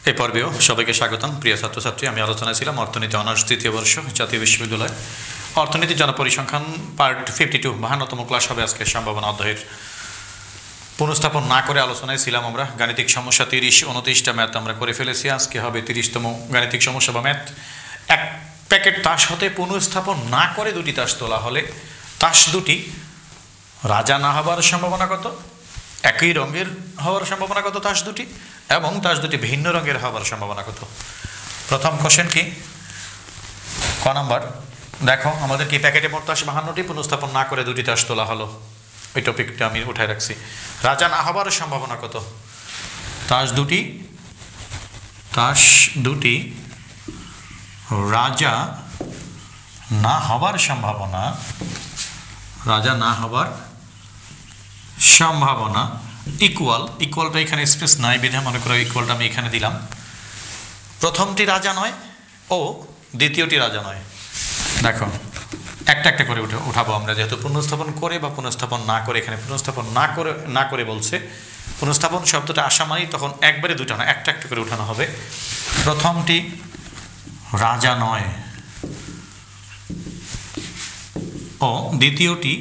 এই পর্বেও সবাইকে স্বাগতম। প্রিয় ছাত্রছাত্রী, আমি আলোচনায় ছিলাম অর্থনীতি অনার্স তৃতীয় বর্ষ, জাতীয় বিশ্ববিদ্যালয় অর্থনীতি জনপরিসংখ্যান পার্ট 52 52তম ক্লাস হবে আজকে। সম্ভাবনা অধ্যায়ের পুনঃস্থাপন না করে আলোচনায় ছিলাম আমরা। গাণিতিক সমস্যা 30-29টা ম্যাথ আমরা করে ফেলেছি। আজকে হবে 30তম গাণিতিক সমস্যা বা ম্যাথ। এক প্যাকেট তাস হতে পুনঃস্থাপন না করে দুটি তাস তোলা হলে তাস দুটি রাজা না হবার সম্ভাবনা কত, একই রঙের হওয়ার সম্ভাবনা কত তাস দুটি, এবং তাস দুটি ভিন্ন রঙের হওয়ার সম্ভাবনা কত। প্রথম কোশ্চেন কি, ক নাম্বার? দেখো, আমাদের কি প্যাকেটে মোট তাস 52টি, পুনঃস্থাপন না করে দুটি তাস তোলা হলো। ওই টপিকটা আমি উঠায় রাখছি। রাজা না হবার সম্ভাবনা কত? তাস দুটি রাজা না হবার সম্ভাবনা, রাজা না হবার সম্ভাবনা ইকুয়ালটা এখানে স্পেস নাই বিধে মনে করো ইকুয়ালটা আমি এখানে দিলাম। প্রথমটি রাজা নয় ও দ্বিতীয়টি রাজা নয়। দেখো, একটা একটা করে উঠাবো আমরা, যেহেতু পুনঃস্থাপন করে বা পুনঃস্থাপন না করে, এখানে পুনঃস্থাপন না করে বলছে। পুনঃস্থাপন শব্দটা আসা মানেই তখন একবারে দুটো না, একটা একটা করে উঠানো হবে। প্রথমটি রাজা নয় ও দ্বিতীয়টি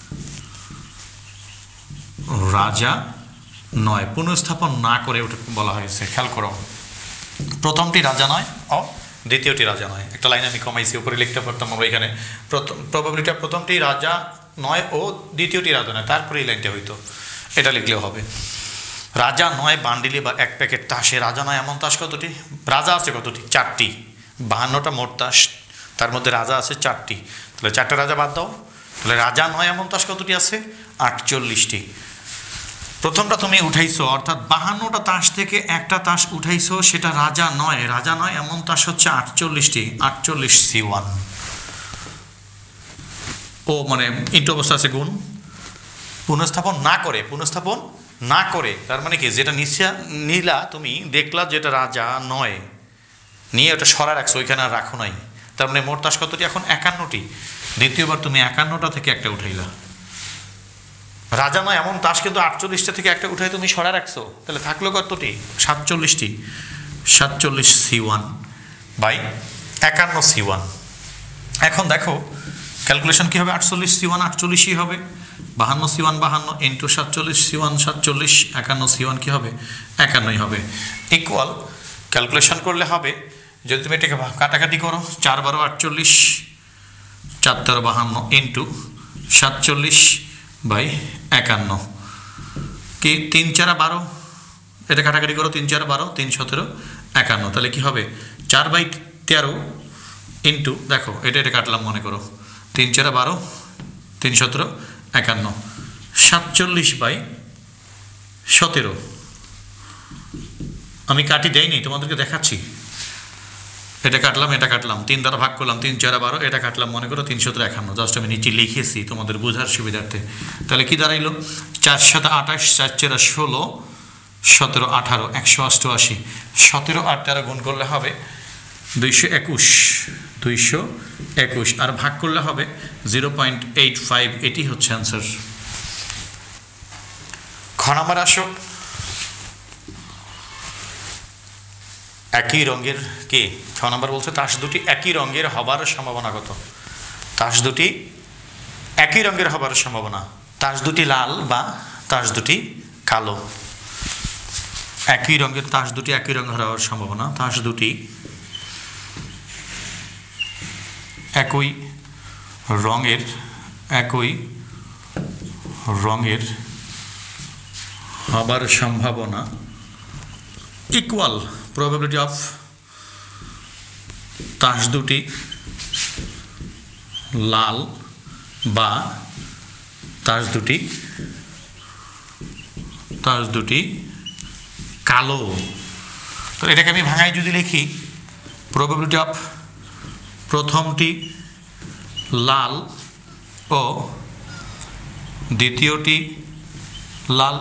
রাজা নয়, পুনঃস্থাপন না করে বলা হয়েছে। খেয়াল করো, প্রথমটি রাজা নয় ও দ্বিতীয়টি রাজা নয়। একটা লাইন আমি কমাইছি, উপরে লিখতে পারতাম আমরা এখানে। প্রবাবিলিটি প্রথমটি রাজা নয় ও দ্বিতীয়টি রাজা নয়, তারপরে এই লাইনটা হইতো, এটা লিখলেও হবে। রাজা নয় বান্ডিলি বা এক প্যাকেট তাসে রাজা নয় এমন তাস কতটি? রাজা আছে কতটি? 4টি। 52টা মোট তাস, তার মধ্যে রাজা আছে 4টি। তাহলে 4টে রাজা বাদ দাও, তাহলে রাজা নয় এমন তাস কতটি আছে? 48টি। প্রথমটা তুমি উঠাইছো, অর্থাৎ 52টা তাস থেকে একটা তাস উঠাইছো, সেটা রাজা নয় এমন তাস হচ্ছে 48টি। 48C1 ও মানে ইন্টু অবস্থা আছে গুণ। পুনঃস্থাপন না করে তার মানে কি, যেটা নিলা তুমি দেখলা যেটা রাজা নয়, নিয়ে ওটা সরা রাখছো, ওইখানে আর রাখো নাই। তার মানে মোট তাস কতটি এখন? 51টি। দ্বিতীয়বার তুমি 51টা থেকে একটা উঠাইলা। রাজা নয় এমন তাস কিন্তু 48টা থেকে একটা উঠাই তুমি সরা রাখছো, তাহলে থাকলো কতটি? 47টি। 47C1 by 51C1। এখন দেখো ক্যালকুলেশন কি হবে? 48C1 48ই হবে, 52C1 52 ইন্টু 47C1 47, 51C1 কি হবে? 51ই হবে। ইকুয়াল ক্যালকুলেশন করলে হবে, যদি তুমি এটাকে কাটাকাটি করো, 4 12 48, 4 13 52 ইন্টু 47 বাই 51 কি 3 4 12, এটা কাটাকাটি করো, 3 4 12 3 17 51, তাহলে কি হবে? 4/13 ইন্টু, দেখো এটা কাটলাম, মনে করো 3 4 12 3 17 51, 47/17। আমি কাটি দেয়নি, তোমাদেরকে দেখাচ্ছি। এটা কাটলাম 3 দ্বারা ভাগ করলাম, 3 4 12, এটা কাটলাম, মনে করো 3 17 51, জাস্ট আমি নিচে লিখেছি তোমাদের বোঝার সুবিধার্থে। তাহলে কি দাঁড়াইলো? 4 7 28, 4 4 16, 17 18, 188। 17 আর 13 গুণ করলে হবে 221, আর ভাগ করলে হবে 0.85। এটি হচ্ছে অ্যান্সার। খ নাম্বার আসো, একই রঙের কি? 6 নম্বর বলছে তাস দুটি একই রঙের হবার সম্ভাবনা কত? তাস দুটি একই রঙের হবার সম্ভাবনা, তাস দুটি লাল বা তাস দুটি কালো। একই রঙের তাস দুটি একই রঙের হওয়ার সম্ভাবনা, তাস দুটি একই রঙের হবার সম্ভাবনা ইকুয়াল probability of তাস দুটি লাল বা তাস দুটি কালো। তো এটাকে আমি ভাঙাই যদি লিখি, probability of প্রথমটি লাল ও দ্বিতীয়টি লাল,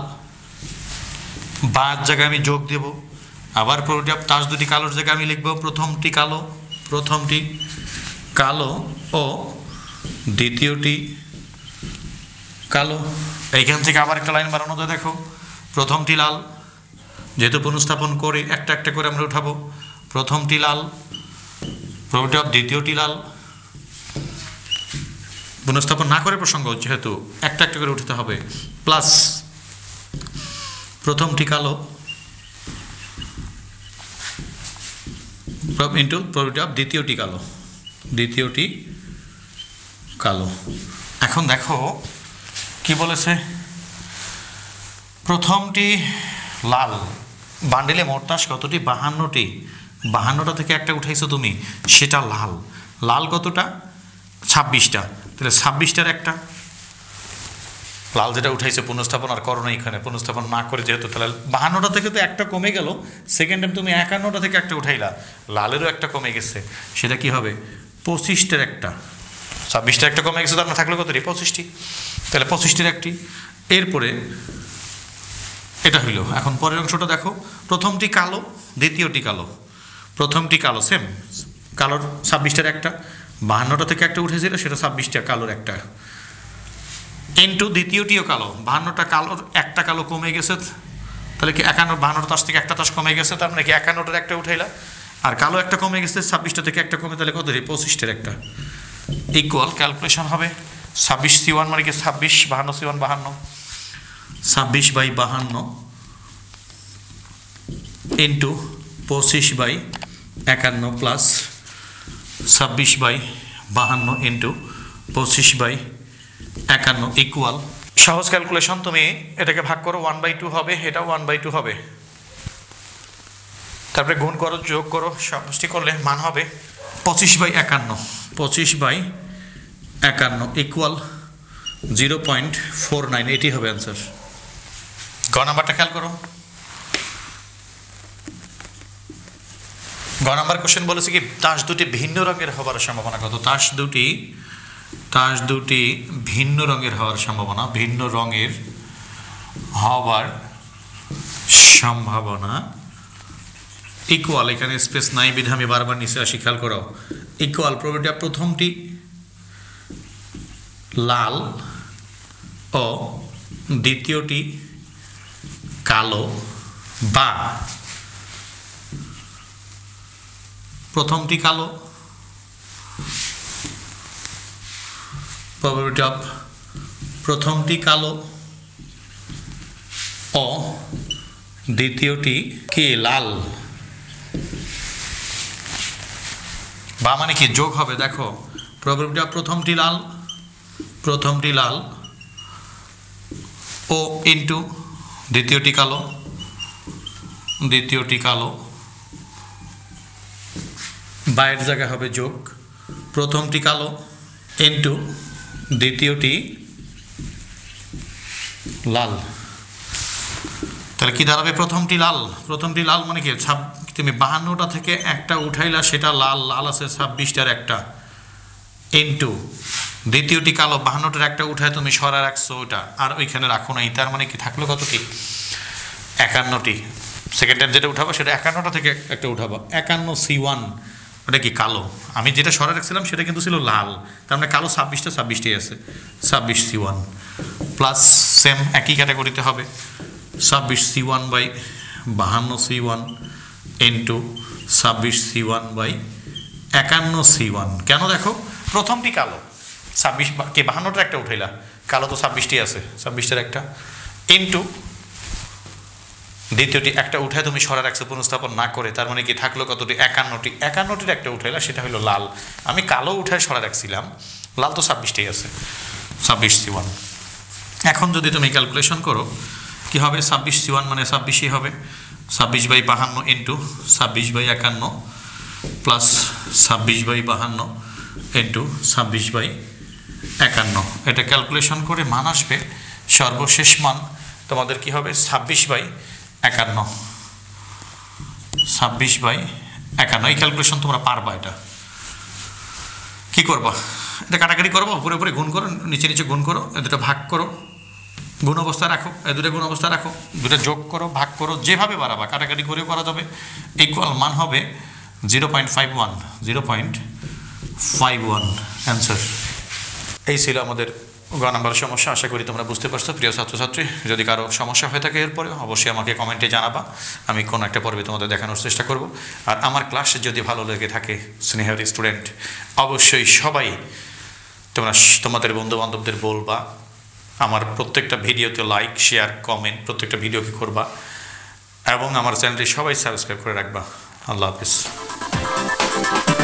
বাদ জায়গায় আমি যোগ দেব। আবার probability of তাস দুটি কালোর জায়গায় আমি লিখব প্রথমটি কালো ও দ্বিতীয়টি কালো। এইখান থেকে আবার একটা লাইন বানানো যায়, দেখো প্রথমটি লাল যেহেতু পুনঃস্থাপন করে একটা একটা করে আমরা উঠাবো, প্রথমটি লাল, প্রবর্টি অফ দ্বিতীয়টি লাল, পুনঃস্থাপন না করে প্রসঙ্গ যেহেতু একটা একটা করে উঠতে হবে, প্লাস প্রথমটি কালো ইন্টু প্রবর্টি অফ দ্বিতীয়টি কালো, দ্বিতীয়টি কালো। এখন দেখো কি বলেছে, প্রথমটি লাল, বান্ডিলে মোট তাস কতটি? 52টি। 52টা থেকে একটা উঠাইছো তুমি, সেটা লাল। লাল কতটা? 26টা। তাহলে 26টার একটা লাল যেটা উঠাইছে পুনঃস্থাপন আর করো না, এখানে পুনঃস্থাপন না করে যেহেতু, তাহলে 52টা থেকে তো একটা কমে গেল, সেকেন্ড টাইম তুমি 51টা থেকে একটা উঠাইলা, লালেরও একটা কমে গেছে, সেটা কি হবে? 25টার একটা। 26টার একটা কমে গেছে, তার না থাকলে কতটি? 25টি। তাহলে 25টির একটি। এরপরে এটা হইল। এখন পরের অংশটা দেখো, প্রথমটি কালো, দ্বিতীয়টি কালো, প্রথমটি কালো সেম, কালোর 26টার একটা, 52টা থেকে একটা উঠেছিল, সেটা 26টা কালোর একটা, ইন্টু দ্বিতীয়টিও কালো, 52টা কালোর একটা কালো কমে গেছে, তাহলে কি 52টা তাস থেকে একটা তাস কমে গেছে, তার মানে কি 51টার একটা উঠাইলা, আর কালো একটা কমে গেছে, 26টা থেকে একটা কমে, তাহলে কত? 25টার একটা। ইকুয়াল ক্যালকুলেশন হবে 26C1 মানে কি 26, 52C1 52, 26/52 into 25/51 plus 26/52 into 25/51 equal. সহজ ক্যালকুলেশন, তুমি এটাকে ভাগ করো, 1/2 হবে, এটাও 1/2 হবে, তারপরে গুণ করো, যোগ করো, সমষ্টি করলে মান হবে 25/51, 25/51 ইকুয়াল 0.49, এটি হবে অ্যান্সার। গ নাম্বারটা খেয়াল করো। গ নাম্বার কোশ্চেন বলেছে কি, তাস দুটি ভিন্ন রঙের হওয়ার সম্ভাবনা কত? তাস দুটি ভিন্ন রঙের হওয়ার সম্ভাবনা, ভিন্ন রঙের হওয়ার সম্ভাবনা ইকুয়াল, এখানে স্পেস নাই বিধে আমি বারবার নিচে আসি, খেয়াল করো, ইকুয়াল প্রবর্টি অফ প্রথমটি লাল ও দ্বিতীয়টি কালো, বা প্রথমটি কালো, প্রবর্টি অফ প্রথমটি কালো ও দ্বিতীয়টি কি লাল, বা মানে কি যোগ হবে, দেখো প্রবর্টি অফ প্রথমটি লাল ও ইন্টু দ্বিতীয়টি কালো, বাইরের জায়গায় হবে যোগ, প্রথমটি কালো ইন্টু দ্বিতীয়টি লাল, তাহলে কি দাঁড়াবে? প্রথমটি লাল মানে কি, তুমি 52টা থেকে একটা উঠাইলা, সেটা লাল, লাল আছে 26টার একটা, ইন্টু দ্বিতীয়টি কালো, 52টার একটা উঠায় তুমি সরা রাখছো ওটা, আর ওইখানে রাখো নাই, তার মানে কি থাকলো কতটি? 51টি। সেকেন্ড টাইম যেটা উঠাবো সেটা 51টা থেকে একটা উঠাবো, 51C1, ওটা কি কালো, আমি যেটা সরা রাখছিলাম সেটা কিন্তু ছিল লাল, তার মানে কালো 26টি আছে, 26C1 প্লাস সেম একই ক্যাটাগরিতে হবে 26C1/52C1 ইন্টু 26C1/51C1। কেন? দেখো প্রথমটি কালো, 52টার একটা উঠাইলা, কালো তো 26টি আছে, 26টার একটা, ইন্টু দ্বিতীয়টি একটা উঠায় তুমি সরা রাখছো পুনঃস্থাপন না করে, তার মানে কি থাকলো কতটি? 51টির একটা উঠাইলা, সেটা হলো লাল, আমি কালো উঠায় সরা রাখছিলাম, লাল তো 26টি আছে, 26C1। এখন যদি তুমি ক্যালকুলেশন করো কি হবে? 26C1 মানে 26ই হবে, 26/52 ইন্টু 26/51 প্লাস 26/52 ইন্টু 26/51, এটা ক্যালকুলেশন করে মান আসবে, সর্বশেষ মান তোমাদের কি হবে? 26/51, 26/51। এই ক্যালকুলেশন তোমরা পারবা। এটা কি করবা? এটা কাটাকাটি করবো, উপরে উপরে গুণ করো, নিচে নিচে গুণ করো, এ দুটো ভাগ করো, গুণ অবস্থায় রাখো, এ দুটো গুণ অবস্থায় রাখো, দুটো যোগ করো, ভাগ করো, যেভাবে বাড়াবা কাটাকাটি করে করা যাবে। ইকুয়াল মান হবে 0.51 অ্যান্সার। এই ছিল আমাদের গ নাম্বার সমস্যা আশা করি তোমরা বুঝতে পারছো প্রিয় ছাত্রছাত্রী। যদি কারো সমস্যা হয়ে থাকে এরপরে অবশ্যই আমাকে কমেন্টে জানাবা, আমি কোনো একটা পর্বে তোমাদের দেখানোর চেষ্টা করব। আর আমার ক্লাস যদি ভালো লেগে থাকে স্নেহের স্টুডেন্ট, অবশ্যই সবাই তোমরা তোমাদের বন্ধুবান্ধবদের বলবা, আমার প্রত্যেকটা ভিডিওতে লাইক শেয়ার কমেন্ট প্রত্যেকটা ভিডিওকে করবা, এবং আমার চ্যানেলটি সবাই সাবস্ক্রাইব করে রাখবা। আল্লাহ হাফিজ।